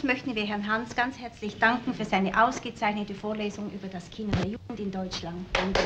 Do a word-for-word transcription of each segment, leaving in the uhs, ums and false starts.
möchten wir Herrn Hans ganz herzlich danken für seine ausgezeichnete Vorlesung über das Kino der Jugend in Deutschland. Danke.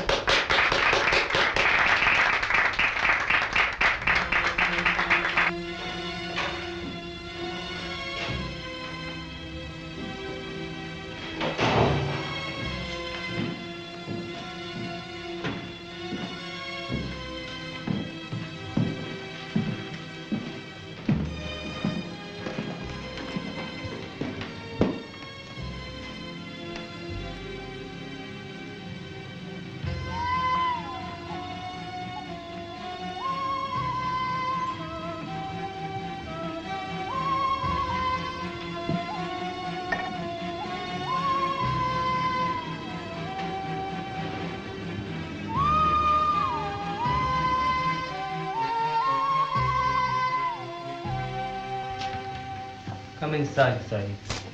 Come inside, Saeed.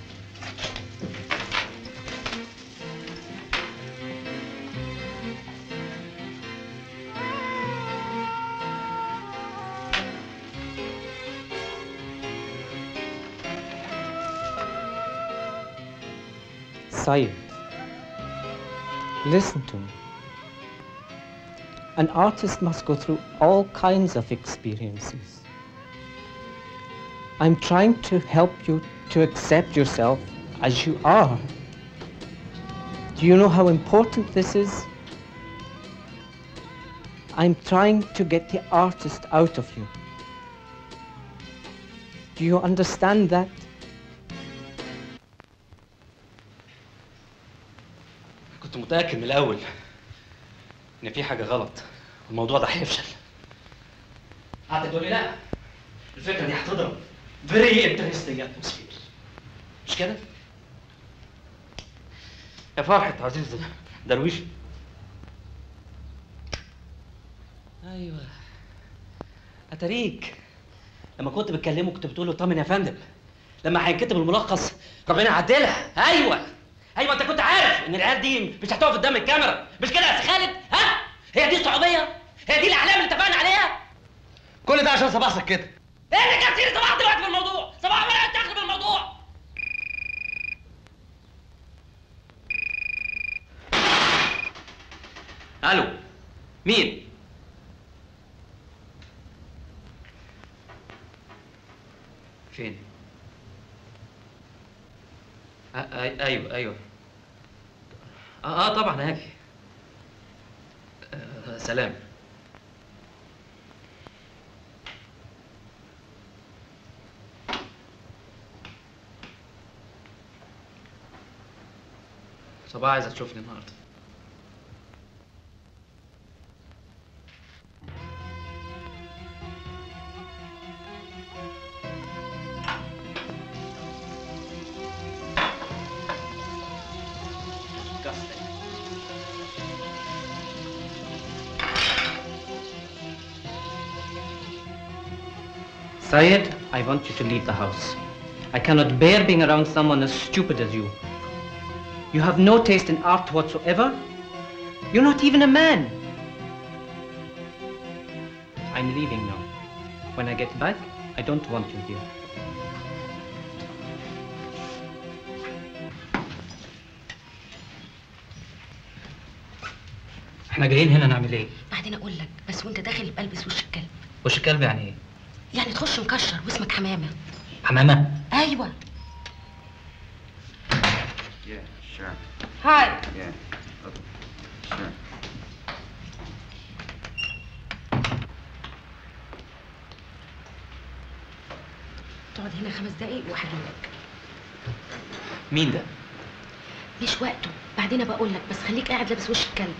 Saeed, listen to me. An artist must go through all kinds of experiences. I'm trying to help you to accept yourself as you are. Do you know how important this is? I'm trying to get the artist out of you. Do you understand that? كنت متأكد من الأول إن في حاجة غلط والموضوع ده هيفشل. قعدت تقول لي لا الفكرة دي هتضرب. Very interesting atmosphere. مش كده؟ يا فرحة عزيز درويش. أيوه. أتاريك لما كنت بتكلمه كنت بتقول له طمن يا فندم. لما هينكتب الملخص ربنا يعدلها. أيوه. أيوه أنت كنت عارف إن العيال دي مش هتقف قدام الكاميرا. مش كده يا سي خالد؟ ها؟ هي دي الصعوبية؟ هي دي الأعلام اللي اتفقنا عليها؟ كل ده عشان صباح سكتك. ايه اللي جاب سيرة صباح دلوقتي في الموضوع؟ صباح بدأت تاخد في الموضوع. الو مين؟ فين؟ أ- أي- ايوه ايوه اه اه طبعا هاجي. آه سلام. صباح عايزة تشوفني النهارده. Syed, I want you to leave the house. I cannot bear being around someone as stupid as you. You have no taste in art whatsoever. You're not even a man. I'm leaving now. When I get back, I don't want you here. احنا جايين هنا نعمل ايه؟ بعدين اقول لك، بس وانت داخل يبقى البس وش الكلب. وش الكلب يعني ايه؟ يعني تخش مكشر واسمك حمامه. حمامه؟ ايوه. Yeah, sure. Hi. Yeah. Okay. Sure. تقعد هنا خمس دقايق وهجيلك. مين ده؟ مش وقته، بعدين ابقى اقول لك، بس خليك قاعد لابس وش الكلب.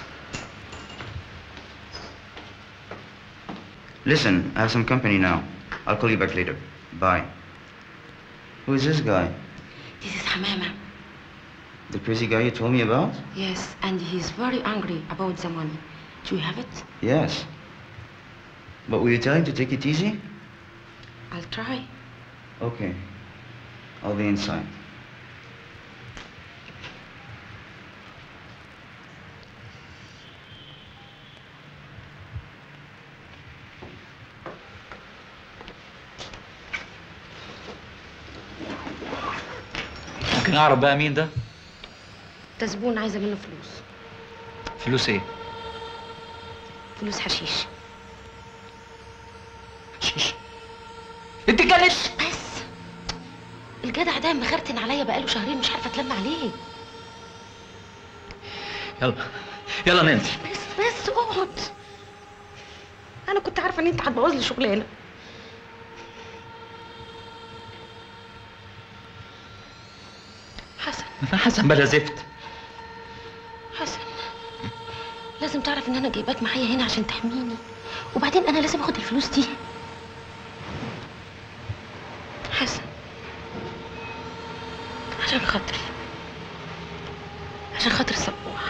Listen, I have some company now. I'll call you back later. Bye. Who is this guy? This is Hamama. The crazy guy you told me about? Yes, and he's very angry about the money. Do you have it? Yes. But will you tell him to take it easy? I'll try. Okay. I'll be inside. ممكن اعرف بقى مين ده؟ ده زبون عايزه منه فلوس. فلوس ايه؟ فلوس حشيش. حشيش؟ انت كانت بس الجدع ده مخرتن عليا بقاله شهرين مش عارفه اتلم عليه. يلا يلا ننزل. بس بس اقعد. انا كنت عارفه ان انت هتبوظ لي شغلانه. حسن حسن بلا زفت. حسن لازم تعرف ان انا جايباك معايا هنا عشان تحميني، وبعدين انا لازم اخد الفلوس دي. حسن عشان خاطري، عشان خاطر سبوح،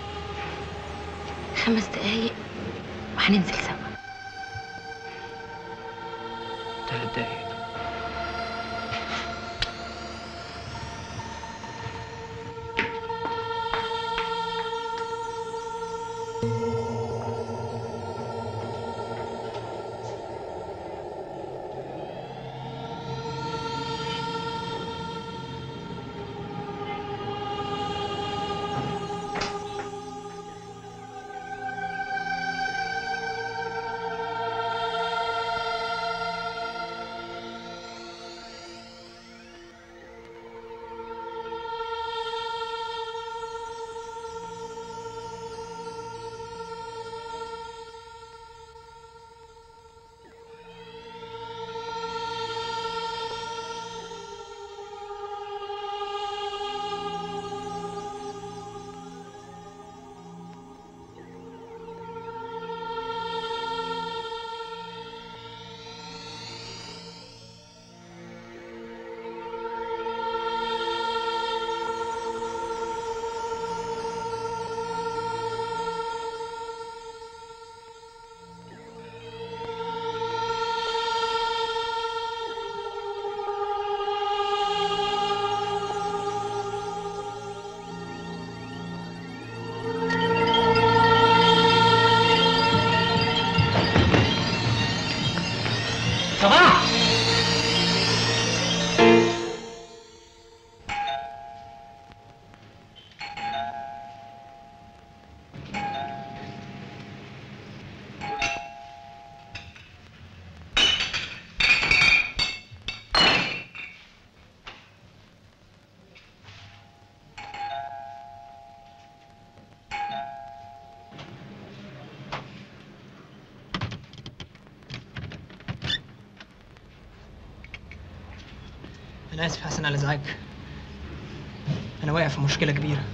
خمس دقايق وهننزل سوا. ثلاث دقايق. صباح أنا آسف حسن على إزعاجك. أنا واقع في مشكلة كبيرة.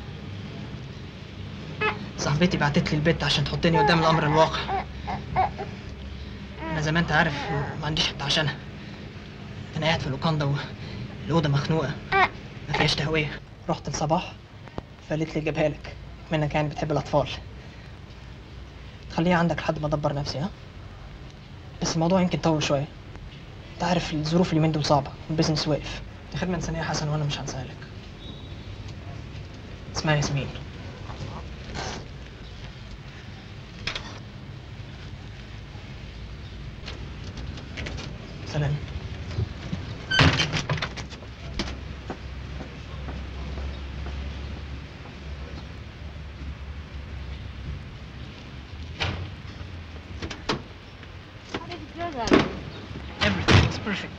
صاحبتي بعتت لي البيت عشان تحطني قدام الأمر الواقع. أنا زي ما أنت عارف ما عنديش حتى عشانها. أنا قاعد في اللوكاندا والأوضة مخنوقة ما فيهاش تهوية. رحت لصباح فقالت لي أجيبها لك منك، يعني بتحب الأطفال. تخليها عندك لحد ما أدبر نفسي. ها؟ بس الموضوع يمكن يطول شوية. انت عارف الظروف اليومين دول صعبة والبيزنس واقف. دي خدمة إنسانية يا حسن وأنا مش هنساها لك. اسمها ياسمين. سلام. Everything was perfect.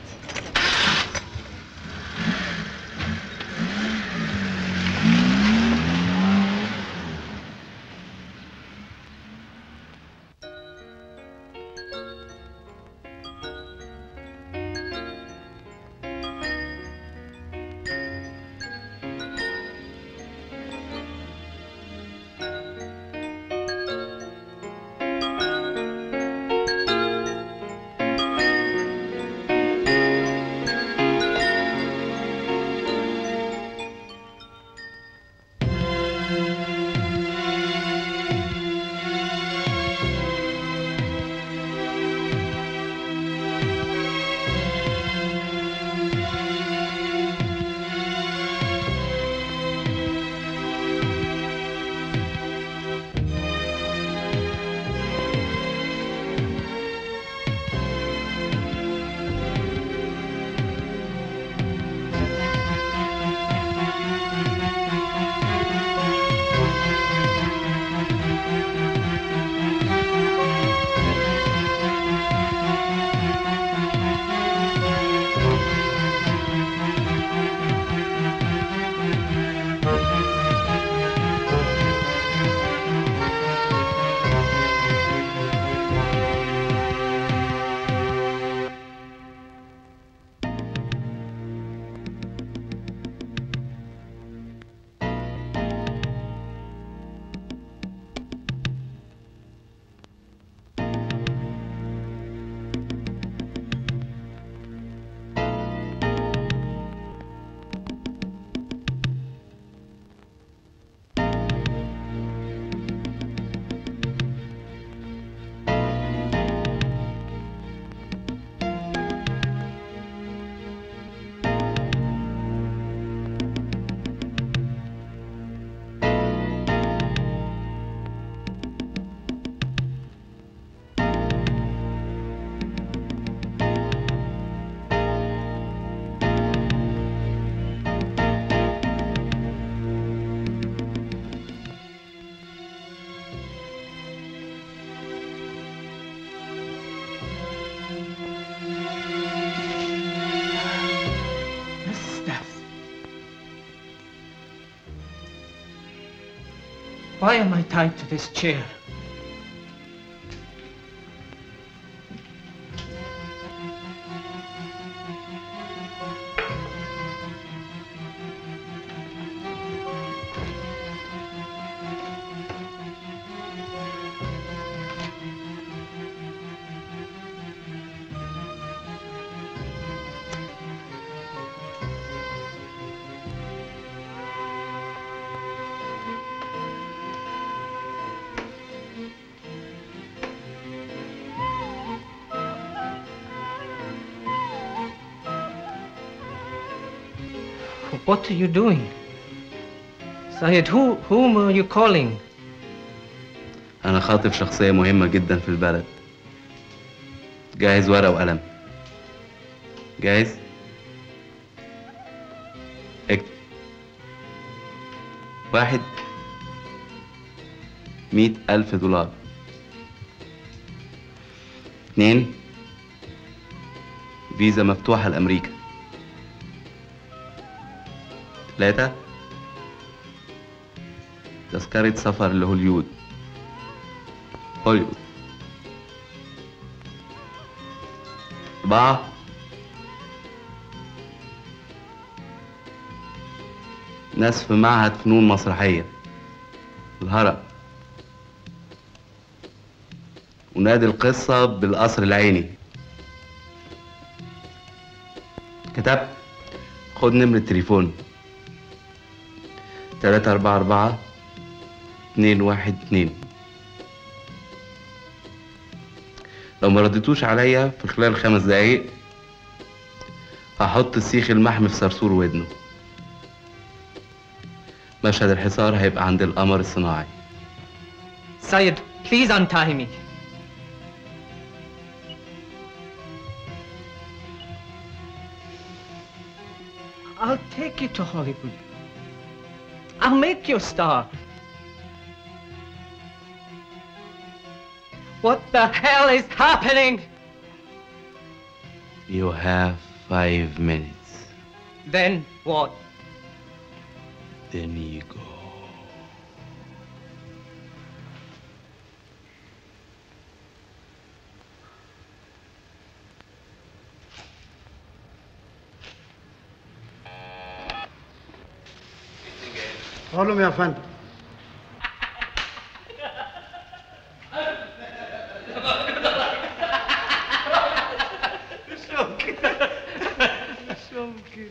Why am I tied to this chair? What are you doing? Syed, who, whom are you calling? أنا خاطب شخصية مهمة جدا في البلد. جاهز ورقة وقلم. جاهز؟ اكتب. واحد مئة ألف دولار. اتنين فيزا مفتوحة لأمريكا. ثلاثة تذكرة سفر لهوليود. هوليود. أربعة ناس في معهد فنون مسرحية الهرم، ونادي القصة بالقصر العيني. كتبت؟ خد نمرة تليفون تلاتة أربعة أربعة اتنين واحد اتنين. لو ما رديتوش عليا في خلال خمس دقايق هحط السيخ المحمي في صرصور ودنه. مشهد الحصار هيبقى عند القمر الصناعي. Syed, please untie me. I'll take you to Hollywood. I'll make you a star. What the hell is happening? You have five minutes. Then what? Then you go. قولهم يا فندم. مش ممكن مش ممكن.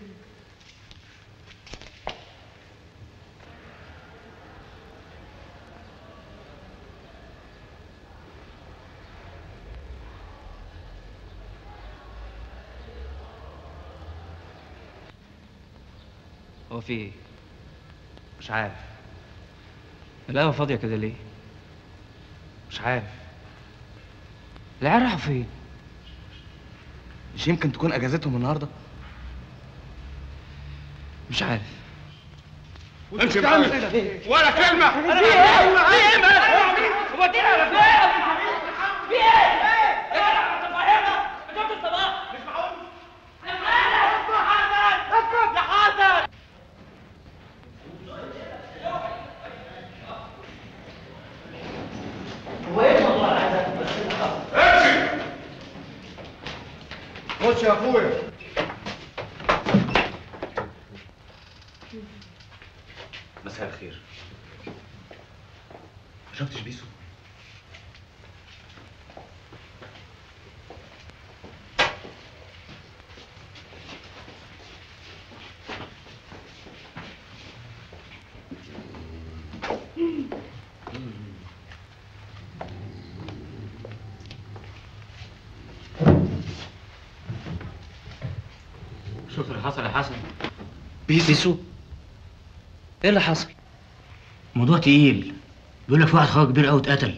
هو في ايه؟ مش عارف. القهوة فاضية كده ليه؟ مش عارف. العيال راحوا فين؟ مش يمكن تكون اجازتهم النهارده؟ مش عارف. امشي بقى ولا كلمة. انا في ايه؟ في ايه مالك؟ ودينا على فين؟ في ايه؟ ايه؟ تفهمنا؟ انت الصباح مش معقول. يا حسن يا حسن يا حسن. وين والله عايزك امشي. خش يا اخويا. مساء الخير. ما شفتش بيسو؟ شوف اللي حصل يا حسن. بيسو. بيسو ايه اللي حصل؟ موضوع تقيل. بيقول لك في واحد خواجه كبير قوي اتقتل.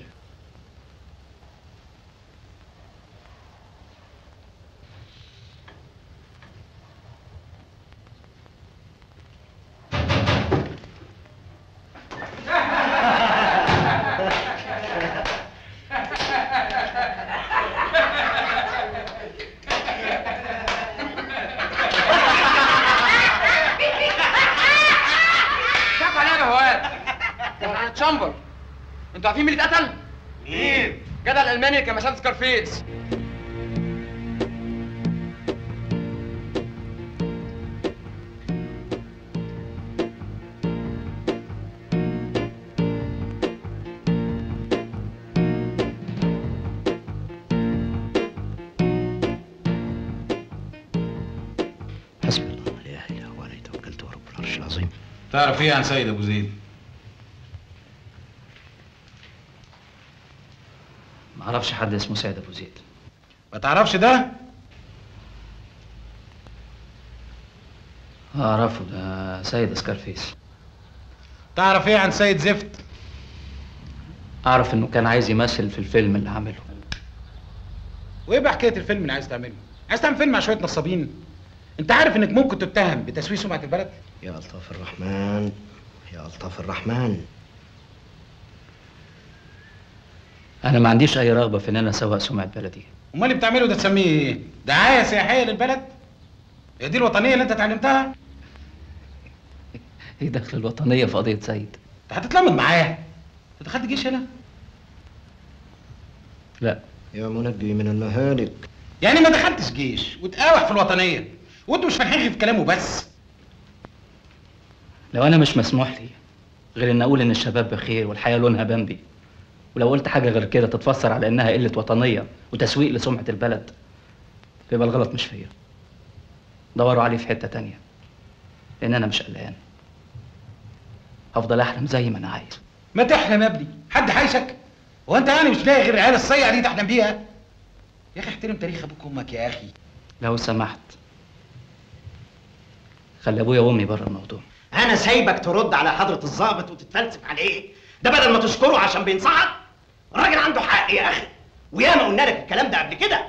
شمبر انتوا عارفين مين اللي اتقتل؟ مين؟ جدع الالماني اللي كان مشان سكارفيس. حسبي الله لا اله الا هو عليه توكلت ورب العرش العظيم. تعرف ايه عن سيد ابو زيد؟ ما اعرفش حد اسمه سيد ابو زيد. ما تعرفش ده؟ اعرفه، ده سيد سكارفيس. تعرف ايه عن سيد زفت؟ اعرف انه كان عايز يمثل في الفيلم اللي عمله. وايه بقى حكايه الفيلم اللي عايز تعمله؟ عايز تعمل فيلم مع شويه نصابين؟ انت عارف انك ممكن تتهم بتسويق سمعه البلد؟ يا الطاف الرحمن يا الطاف الرحمن. انا ما عنديش اي رغبه في ان انا اسوق سمعه بلدي. امال اللي بتعمله ده تسميه ايه؟ دعايه سياحيه للبلد؟ هي دي الوطنيه اللي انت اتعلمتها؟ ايه دخل الوطنيه في قضيه سيد؟ انت هتتلمض معاه؟ انت دخلت جيش هنا؟ لا. يا منجي من المهالك. يعني ما دخلتش جيش وتقاوح في الوطنيه وانتوا مش فالحين في كلامه بس. لو انا مش مسموح لي غير ان اقول ان الشباب بخير والحياه لونها بامبي، ولو قلت حاجه غير كده تتفسر على انها قله وطنيه وتسويق لسمعه البلد، يبقى الغلط مش فيا. دوروا عليه في حته تانية، لان انا مش قلقان. هفضل احلم زي ما انا عايز. ما تحلم يا ابني، حد حايشك؟ هو انت يعني مش لاقي غير العيال الصيعه دي تحلم بيها؟ يا اخي احترم تاريخ ابوك وامك يا اخي. لو سمحت خلي ابويا وامي بره الموضوع. انا سايبك ترد على حضره الضابط وتتفلسف عليه، ده بدل ما تشكره عشان بينصحك. الراجل عنده حق يا اخي، وياما قلنا لك الكلام ده قبل كده.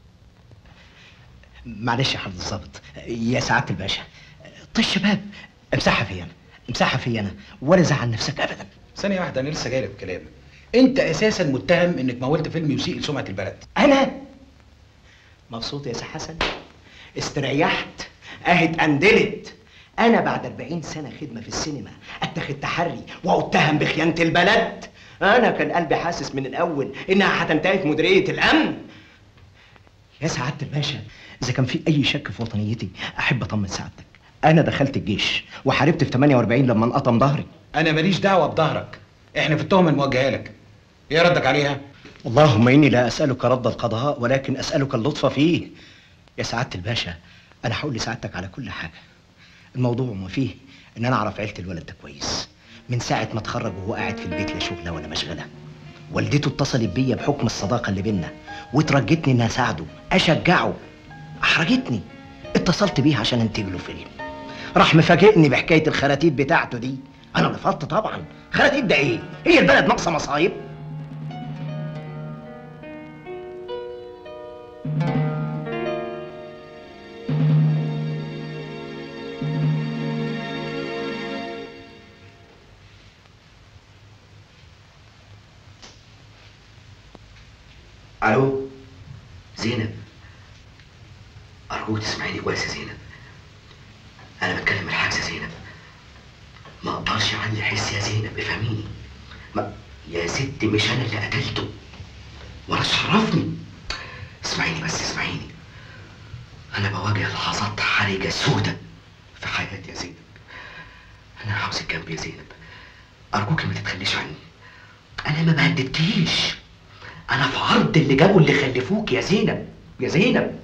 معلش يا حضره الضابط، يا سعاده الباشا، طيب الشباب امسحها فيا انا، امسحها فيا انا، ولا زعل نفسك ابدا. ثانيه واحده، انا لسه جاي لك في كلام. انت اساسا متهم انك مولت فيلم يسيء لسمعه البلد. انا مبسوط يا سي حسن، استريحت، اهي اتقندلت. انا بعد أربعين سنه خدمه في السينما اتخذ تحري واتهم بخيانه البلد؟ انا كان قلبي حاسس من الاول انها هتنتهي في مديريه الامن. يا سعاده الباشا، اذا كان في اي شك في وطنيتي احب اطمن سعادتك. انا دخلت الجيش وحاربت في ثمانية وأربعين لما انقطم ظهري. انا ماليش دعوه بظهرك، احنا في التهمه الموجهه لك. ايه ردك عليها؟ اللهم اني لا اسالك رد القضاء ولكن اسالك اللطف فيه. يا سعاده الباشا، انا هقول لسعادتك على كل حاجه. الموضوع ما فيه ان انا اعرف عيله الولد ده كويس من ساعه ما اتخرج وهو قاعد في البيت لا شغله ولا مشغله. والدته اتصلت بيا بحكم الصداقه اللي بينا وترجتني اني اساعده اشجعه. احرجتني، اتصلت بيه عشان انتج له فيلم، راح مفاجئني بحكايه الخراتيت بتاعته دي. انا رفضت طبعا. خراتيت ده ايه؟ هي البلد ناقصه مصايب؟ الو زينب، ارجوك تسمعيني كويس يا زينب. انا بتكلم الحاجه زينب، ما اقدرش عندي حس يا زينب، افهميني. ما يا ستي مش انا اللي قتلته ولا شرفني. اسمعيني بس اسمعيني، انا بواجه لحظات حرجه سودة في حياتي يا زينب. انا عاوزك جنبي يا زينب، ارجوك ما تتخليش عني. انا ما بهددكيش، أنا في عرض اللي جابوا اللي خلفوك يا زينب، يا زينب.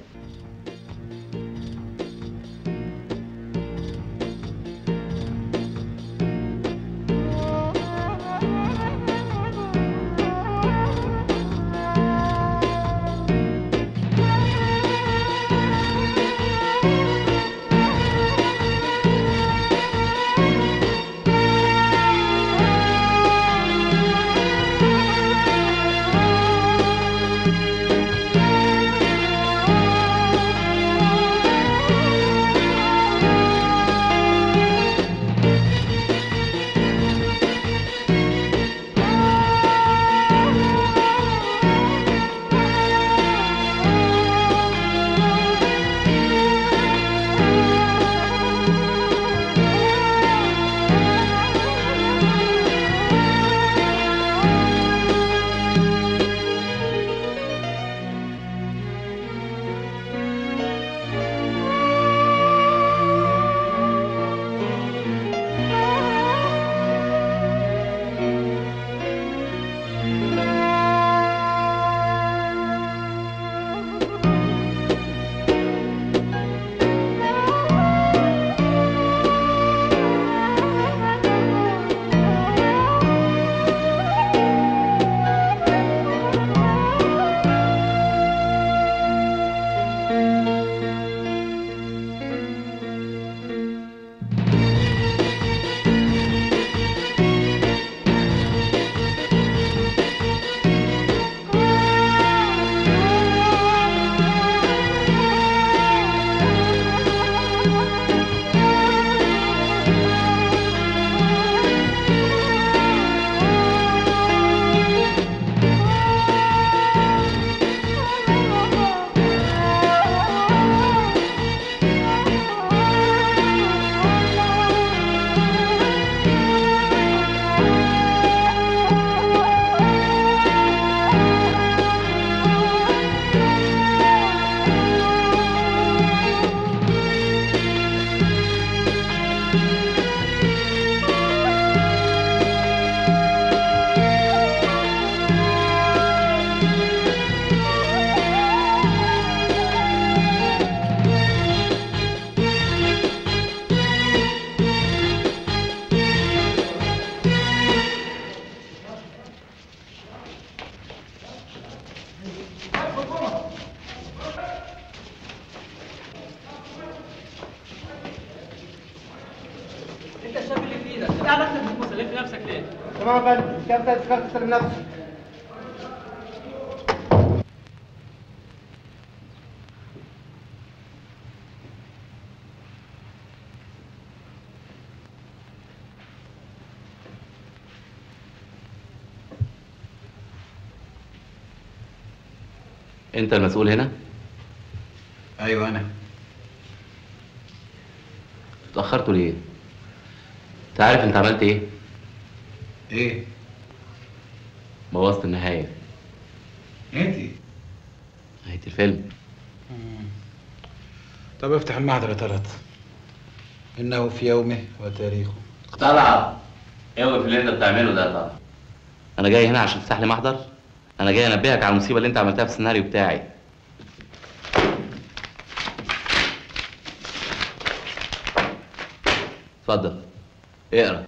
تمام يا فندم، كام تذكرة تسلم نفسك؟ انت المسؤول هنا؟ ايوه انا. اتأخرتوا ليه؟ انت عارف انت عملت ايه؟ ايه؟ بوظت النهاية. انتي؟ نهاية الفيلم. طب افتح المحضر يا طلعت. انه في يومه وتاريخه. طلعت اوقف اللي انت بتعمله ده يا طلعت. انا جاي هنا عشان تفتح لي محضر؟ انا جاي انبهك على المصيبة اللي انت عملتها في السيناريو بتاعي. اتفضل اقرا.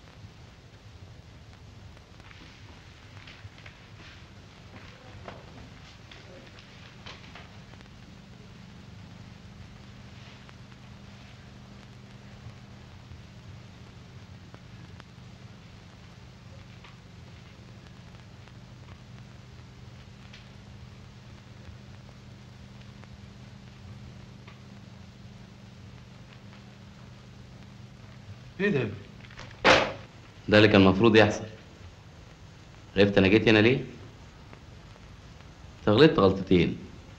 ايه ده؟ ده اللي كان المفروض يحصل. عرفت انا جيت هنا ليه؟ انت غلطت غلطتين.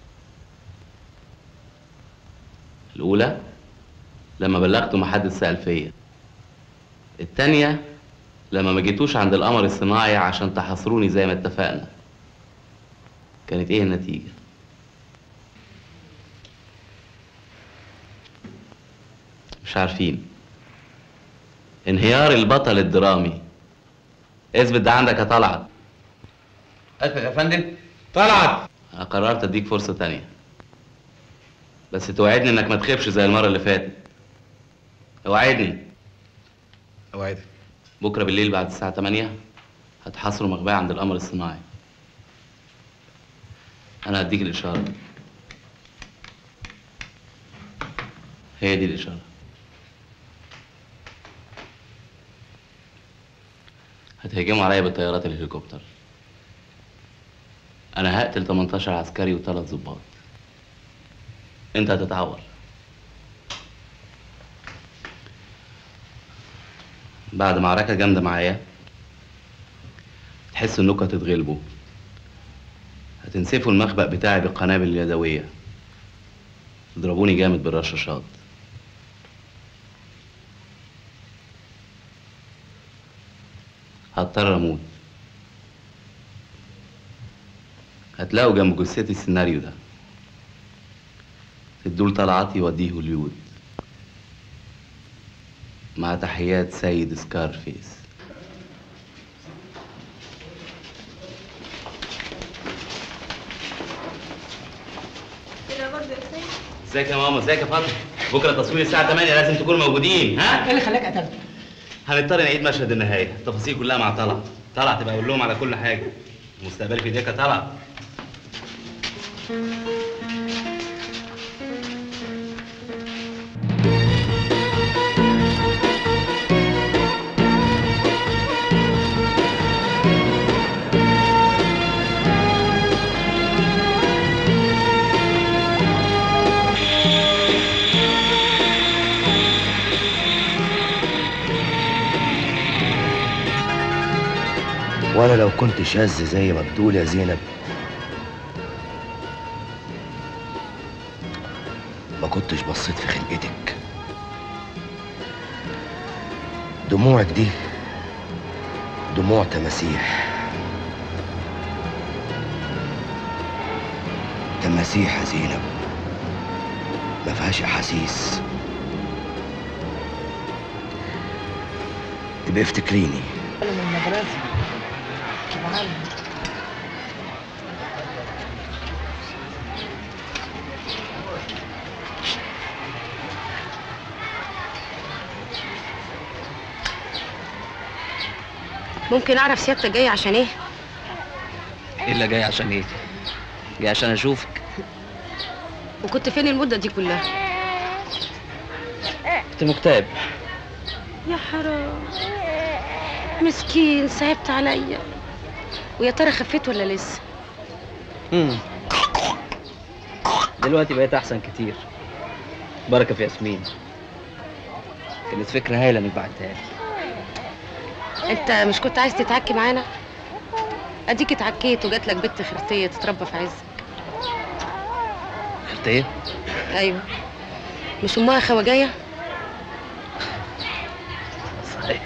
الاولى لما بلغت ومحدش سأل فيا. التانية لما ما جيتوش عند القمر الصناعي عشان تحاصروني زي ما اتفقنا. كانت ايه النتيجة؟ مش عارفين. انهيار البطل الدرامي. اثبت ده عندك يا طلعت. اثبت يا فندم. طلعت. انا قررت اديك فرصة تانية، بس توعدني انك ما تخيبش زي المرة اللي فاتت. اوعدني. اوعدك. بكرة بالليل بعد الساعة تمانية هتحاصروا مخبأ عند القمر الصناعي. انا هديك الاشارة. هي دي الاشارة. هتهجموا عليا بطيارات الهليكوبتر. انا هقتل تمنتاشر عسكري وثلاث ضباط. انت هتتعور. بعد معركة جامدة معايا تحسوا انكم هتتغلبوا. هتنسفوا المخبأ بتاعي بالقنابل اليدوية. تضربوني جامد بالرشاشات. هضطر اموت. هتلاقوا جنب جثتي السيناريو ده. تدوا لطلعت يوديه هوليود. مع تحيات سيد سكارفيس. كده برضه يا سيد؟ ازيك يا ماما؟ ازيك يا فاطمه؟ بكره تصوير الساعه تمانية لازم تكونوا موجودين. ها؟ ايه اللي خلاك قتلت؟ هنضطر نعيد مشهد النهايه. التفاصيل كلها مع طلعت. طلعت تبقى اقول لهم على كل حاجه. مستقبلي في ايديك يا طلعت. وانا لو كنت شاذ زي ما بتقول يا زينب ما كنتش بصيت في خلقتك. دموعك دي دموع تماسيح. تماسيح يا زينب ما فيهاش احاسيس. تبقى افتكريني. من المدرسة معلم. ممكن اعرف سيادتك جاي عشان ايه؟ ايه اللي جاي عشان ايه؟ جاي عشان اشوفك. وكنت فين المدة دي كلها؟ كنت مكتئب. يا حرام. مسكين صعبت عليا. ويا ترى خفيت ولا لسه؟ امم دلوقتي بقيت احسن كتير. بركه في ياسمين، كانت فكره هايله انك بعتها لي. انت مش كنت عايز تتعكي معانا؟ اديك اتعكيت وجات لك بنت خرتيه تتربى في عزك. خرتيه؟ ايوه، مش امها خواجايه؟ صحيح،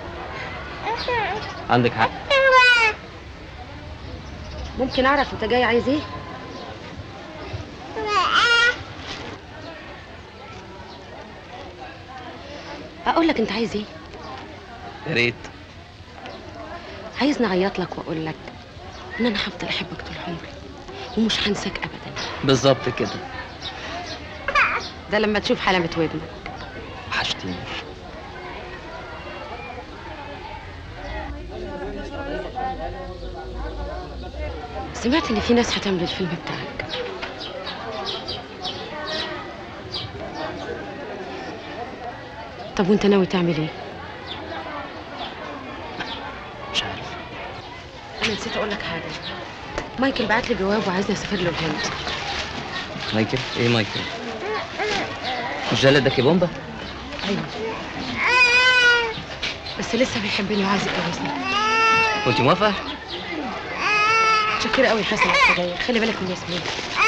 عندك حق. ممكن اعرف انت جاي عايز ايه؟ اقول لك انت عايز ايه؟ يا ريت. عايزني اعيط لك واقول لك ان انا هفضل احبك طول عمري ومش هنساك ابدا. بالظبط كده. ده لما تشوف حلمة ودنك. وحشتيني. سمعت ان في ناس هتعمل الفيلم بتاعك. طب وانت ناوي تعمل ايه؟ مش عارف. انا نسيت اقول لك حاجه. مايكل بعت لي جواب وعايزني اسافر له الهند. مايكل؟ ايه مايكل؟ مش ده اللي اداكي بومبا؟ ايوه، بس لسه بيحبني وعايز يتجوزني. كنت موافقه؟ متشكره قوي يا حسن على السجاير. خلي بالك من ياسمين.